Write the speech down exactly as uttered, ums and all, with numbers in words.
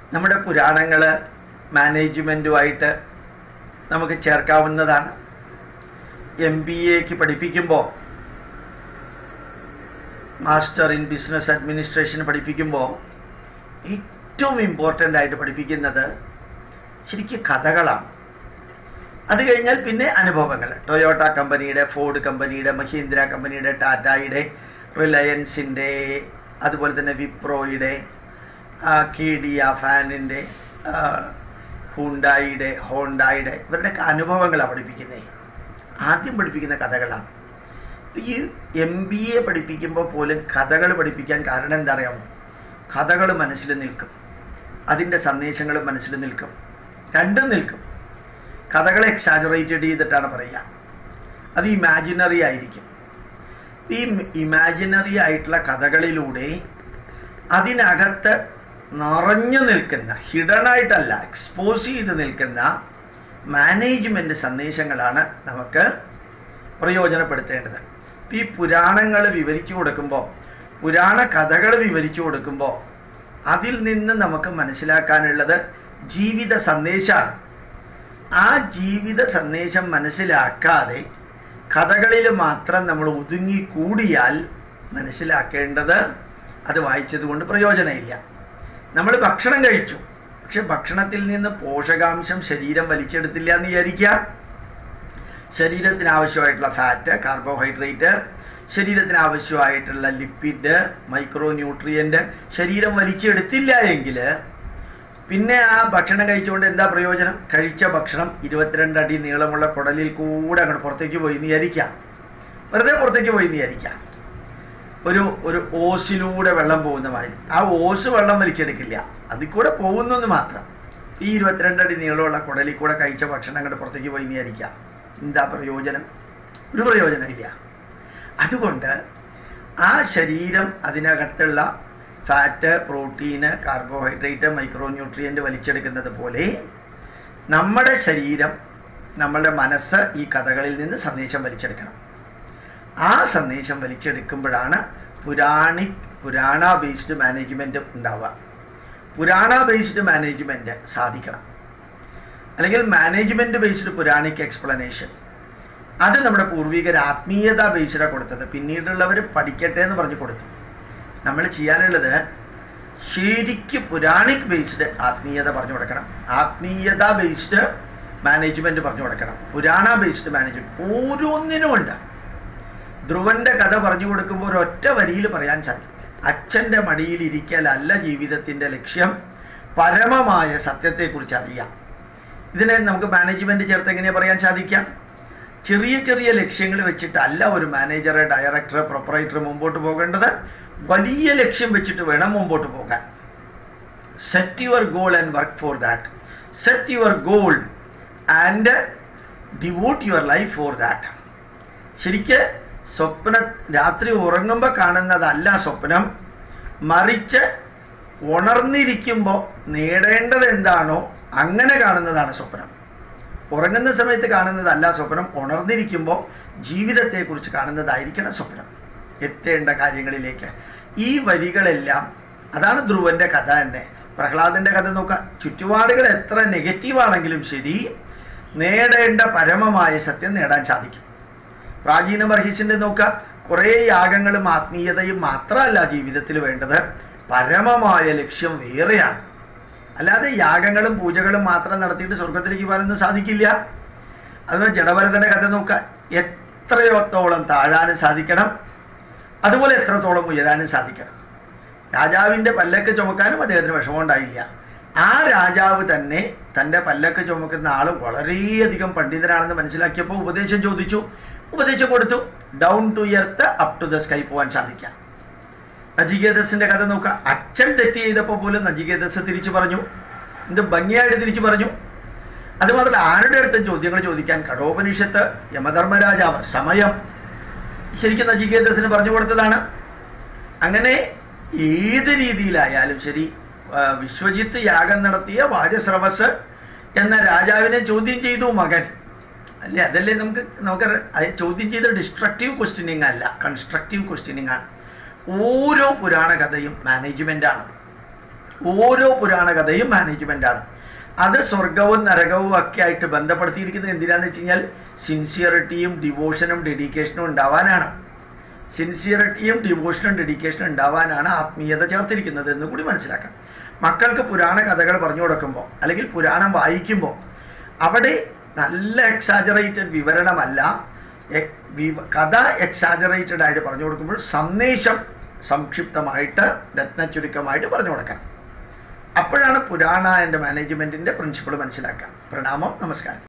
നമ്മുടെ പുരാണങ്ങൾ മാനേജ്മെൻറ്റുമായിട്ട് നമുക്ക് ചേർക്കാവുന്നതാണ്. എം ബി എക്ക് പഠിപ്പിക്കുമ്പോൾ, മാസ്റ്റർ ഇൻ ബിസിനസ് അഡ്മിനിസ്ട്രേഷൻ പഠിപ്പിക്കുമ്പോൾ ഏറ്റവും ഇമ്പോർട്ടൻ്റ് ആയിട്ട് പഠിപ്പിക്കുന്നത് ശരിക്കും കഥകളാണ്. അത് കഴിഞ്ഞാൽ പിന്നെ അനുഭവങ്ങൾ. ടൊയോട്ട കമ്പനിയുടെ, ഫോർഡ് കമ്പനിയുടെ, മഹീന്ദ്ര കമ്പനിയുടെ, ടാറ്റയുടെ, റിലയൻസിൻ്റെ, അതുപോലെ തന്നെ വിപ്രോയുടെ, കീഡിയ ഫാനിൻ്റെ, ഹുണ്ടായിയുടെ, ഹോണ്ടായുടെ, ഇവരുടെയൊക്കെ അനുഭവങ്ങളാണ് പഠിപ്പിക്കുന്നത്. ആദ്യം പഠിപ്പിക്കുന്ന കഥകളാണ്. ഈ എം ബി എ പഠിപ്പിക്കുമ്പോൾ പോലും കഥകൾ പഠിപ്പിക്കാൻ കാരണം എന്താ അറിയാമോ? കഥകൾ മനസ്സിൽ നിൽക്കും, അതിൻ്റെ സന്ദേശങ്ങൾ മനസ്സിൽ നിൽക്കും, രണ്ടും നിൽക്കും. കഥകളെ എക്സാജറേറ്റഡ് ചെയ്തിട്ടാണ് പറയുക. അത് ഇമാജിനറി ആയിരിക്കും. ഈ ഇമാജിനറി ആയിട്ടുള്ള കഥകളിലൂടെ അതിനകത്ത് നിറഞ്ഞു നിൽക്കുന്ന, ഹിഡനായിട്ടല്ല, എക്സ്പോസ് ചെയ്ത് നിൽക്കുന്ന മാനേജ്മെൻറ്റ് സന്ദേശങ്ങളാണ് നമുക്ക് പ്രയോജനപ്പെടുത്തേണ്ടത്. ഈ പുരാണങ്ങൾ വിവരിച്ചു കൊടുക്കുമ്പോൾ, പുരാണ കഥകൾ വിവരിച്ചു കൊടുക്കുമ്പോൾ അതിൽ നിന്ന് നമുക്ക് മനസ്സിലാക്കാനുള്ളത് ജീവിത സന്ദേശമാണ്. ആ ജീവിത സന്ദേശം മനസ്സിലാക്കാതെ കഥകളിൽ മാത്രം നമ്മൾ ഒതുങ്ങിക്കൂടിയാൽ മനസ്സിലാക്കേണ്ടത് അത് വായിച്ചത് കൊണ്ട് പ്രയോജനമില്ല. നമ്മൾ ഭക്ഷണം കഴിച്ചു, പക്ഷെ ഭക്ഷണത്തിൽ നിന്ന് പോഷകാംശം ശരീരം വലിച്ചെടുത്തില്ല എന്ന് വിചാരിക്കുക. ശരീരത്തിന് ആവശ്യമായിട്ടുള്ള ഫാറ്റ്, കാർബോഹൈഡ്രേറ്റ്, ശരീരത്തിന് ആവശ്യമായിട്ടുള്ള ലിപ്പിഡ്, മൈക്രോ ന്യൂട്രിയൻ്റ് ശരീരം വലിച്ചെടുത്തില്ല എങ്കിൽ പിന്നെ ആ ഭക്ഷണം കഴിച്ചുകൊണ്ട് എന്താ പ്രയോജനം? കഴിച്ച ഭക്ഷണം ഇരുപത്തിരണ്ട് അടി നീളമുള്ള കുടലിൽ കൂടെ അങ്ങോട്ട് പുറത്തേക്ക് പോയി എന്ന് വിചാരിക്കാം. വെറുതെ പുറത്തേക്ക് പോയി എന്ന് വിചാരിക്കാം. ഒരു ഒരു ഓസിലൂടെ വെള്ളം പോകുന്ന മാതിരി. ആ ഓസ് വെള്ളം വലിച്ചെടുക്കില്ല, അതിൽ കൂടെ പോകുന്നെന്ന് മാത്രം. ഈ ഇരുപത്തിരണ്ട് അടി നീളമുള്ള കുടലിൽ കൂടെ കഴിച്ച ഭക്ഷണം അങ്ങോട്ട് പുറത്തേക്ക് പോയി എന്ന് വിചാരിക്കാം. എന്താ പ്രയോജനം? ഒരു പ്രയോജനമില്ല. അതുകൊണ്ട് ആ ശരീരം അതിനകത്തുള്ള fat, protein, carbohydrate, micro nutrient വലിച്ചെടുക്കുന്നത് പോലെ നമ്മുടെ ശരീരം, നമ്മളുടെ മനസ്സ് ഈ കഥകളിൽ നിന്ന് സന്ദേശം വലിച്ചെടുക്കണം. ആ സന്ദേശം വലിച്ചെടുക്കുമ്പോഴാണ് പുരാണി പുരാണ ബേസ്ഡ് മാനേജ്മെൻറ്റ് ഉണ്ടാവുക. പുരാണ ബേസ്ഡ് മാനേജ്മെൻറ്റ് സാധിക്കണം. അല്ലെങ്കിൽ മാനേജ്മെൻറ്റ് ബേസ്ഡ് പുരാണിക് എക്സ്പ്ലനേഷൻ, അത് നമ്മുടെ പൂർവികർ ആത്മീയത ബേസ്ഡാണ് കൊടുത്തത്. പിന്നീടുള്ളവർ പഠിക്കട്ടെ എന്ന് പറഞ്ഞു കൊടുത്തു. നമ്മൾ ചെയ്യാനുള്ളത് ശരിക്ക് പുരാണിക് ബേസ്ഡ് ആത്മീയത പറഞ്ഞു കൊടുക്കണം, ആത്മീയത ബേസ്ഡ് മാനേജ്മെൻറ്റ് പറഞ്ഞു കൊടുക്കണം, പുരാണ ബേസ്ഡ് മാനേജ്മെൻറ്റ്. ഓരോന്നിനുമുണ്ട്. ധ്രുവന്റെ കഥ പറഞ്ഞു കൊടുക്കുമ്പോൾ ഒരൊറ്റ വരിയിൽ പറയാൻ സാധിക്കും, അച്ഛൻ്റെ മടിയിൽ ഇരിക്കലല്ല ജീവിതത്തിൻ്റെ ലക്ഷ്യം, പരമമായ സത്യത്തെക്കുറിച്ച് അറിയാം. ഇതിനെ നമുക്ക് മാനേജ്മെൻറ്റ് ചേർത്ത് എങ്ങനെയാണ് പറയാൻ സാധിക്കാം? ചെറിയ ചെറിയ ലക്ഷ്യങ്ങൾ വെച്ചിട്ടല്ല ഒരു മാനേജർ, ഡയറക്ടർ, പ്രൊപ്പറേറ്റർ മുമ്പോട്ട് പോകേണ്ടത്. വലിയ ലക്ഷ്യം വെച്ചിട്ട് വേണം മുമ്പോട്ട് പോകാൻ. Set your goal and work for that. Set your goal and devote your life for that. ശരിക്ക് സ്വപ്ന രാത്രി ഉറങ്ങുമ്പോൾ കാണുന്നതല്ല സ്വപ്നം, മറിച്ച് ഉണർന്നിരിക്കുമ്പോൾ നേടേണ്ടത് എന്താണോ അങ്ങനെ കാണുന്നതാണ് സ്വപ്നം. ഉറങ്ങുന്ന സമയത്ത് കാണുന്നതല്ല സ്വപ്നം, ഉണർന്നിരിക്കുമ്പോൾ ജീവിതത്തെക്കുറിച്ച് കാണുന്നതായിരിക്കണം സ്വപ്നം, എത്തേണ്ട കാര്യങ്ങളിലേക്ക്. ഈ വരികളെല്ലാം, അതാണ് ധ്രുവന്റെ കഥ തന്നെ. പ്രഹ്ലാദന്റെ കഥ നോക്കുക. ചുറ്റുപാടുകൾ എത്ര നെഗറ്റീവാണെങ്കിലും ശരി, നേടേണ്ട പരമമായ സത്യം നേടാൻ സാധിക്കും. പ്രാചീന മഹർഷിന്റെ നോക്കുക. കുറേ യാഗങ്ങളും ആത്മീയതയും മാത്രമല്ല ജീവിതത്തിൽ വേണ്ടത്, പരമമായ ലക്ഷ്യം വേറെയാണ്. അല്ലാതെ യാഗങ്ങളും പൂജകളും മാത്രം നടത്തിയിട്ട് സ്വർഗത്തിലേക്ക് പോകാനൊന്നും സാധിക്കില്ല. അതുപോലെ ജഡഭരതന്റെ കഥ നോക്കുക. എത്രയോത്തോളം താഴാനും സാധിക്കണം, അതുപോലെ എത്രത്തോളം ഉയരാനും സാധിക്കണം. രാജാവിൻ്റെ പല്ലക്ക് ചുമക്കാനും അദ്ദേഹത്തിന് വിഷമം ഉണ്ടായില്ല. ആ രാജാവ് തന്നെ തൻ്റെ പല്ലക്ക് ചുമക്കുന്ന ആൾ വളരെയധികം പണ്ഡിതനാണെന്ന് മനസ്സിലാക്കിയപ്പോൾ ഉപദേശം ചോദിച്ചു, ഉപദേശം കൊടുത്തു. Down to earth, up to the sky പോകാൻ സാധിക്കാം. നചികേതസിന്റെ കഥ നോക്കുക. അച്ഛൻ തെറ്റ് ചെയ്തപ്പോൾ പോലും നചികേതസ് തിരിച്ചു പറഞ്ഞു, എന്ത് ഭംഗിയായിട്ട് തിരിച്ചു പറഞ്ഞു. അതുമാത്രമല്ല, ആരുടെ അടുത്തും ചോദ്യങ്ങൾ ചോദിക്കാൻ കഠോപനിഷത്ത്, യമധർമ്മരാജാവ്, സമയം ശരിക്കും നചികേതസിന് പറഞ്ഞു കൊടുത്തതാണ്. അങ്ങനെ ഏത് രീതിയിലായാലും ശരി, വിശ്വജിത്ത് യാഗം നടത്തിയ വാജസ്രവസ് എന്ന രാജാവിനെ ചോദ്യം ചെയ്തു മകൻ. അല്ലേ? അതല്ലേ നമുക്ക് നമുക്ക് ചോദ്യം ചെയ്ത ഡിസ്ട്രക്റ്റീവ് ക്വസ്റ്റ്യനിങ് അല്ല, കൺസ്ട്രക്റ്റീവ് ക്വസ്റ്റ്യനിങ് ആണ്. ഓരോ പുരാണ കഥയും മാനേജ്മെൻ്റാണ്. ഓരോ പുരാണ കഥയും മാനേജ്മെൻ്റാണ്. അത് സ്വർഗവും നരകവും ഒക്കെ ആയിട്ട് ബന്ധപ്പെടുത്തിയിരിക്കുന്നത് എന്തിനാന്ന് വെച്ച് കഴിഞ്ഞാൽ സിൻസിയറിറ്റിയും ഡിവോഷനും ഡെഡിക്കേഷനും ഉണ്ടാവാനാണ്. സിൻസിയറിറ്റിയും ഡിവോഷനും ഡെഡിക്കേഷനും ഉണ്ടാവാനാണ് ആത്മീയത ചേർത്തിരിക്കുന്നത് എന്ന് കൂടി മനസ്സിലാക്കണം. മക്കൾക്ക് പുരാണ കഥകൾ പറഞ്ഞു കൊടുക്കുമ്പോൾ അല്ലെങ്കിൽ പുരാണം വായിക്കുമ്പോൾ അവിടെ നല്ല എക്സാജറേറ്റഡ് വിവരണമല്ല, കഥ എക്സാജറേറ്റഡ് ആയിട്ട് പറഞ്ഞു കൊടുക്കുമ്പോൾ സന്ദേശം സംക്ഷിപ്തമായിട്ട് രത്നച്ചുരുക്കമായിട്ട് പറഞ്ഞു കൊടുക്കണം. അപ്പോഴാണ് പുരാണ ആൻഡ് മാനേജ്മെന്റിന്റെ പ്രിൻസിപ്പിൾ മനസ്സിലാക്കുക. പ്രണാമം, നമസ്കാരം.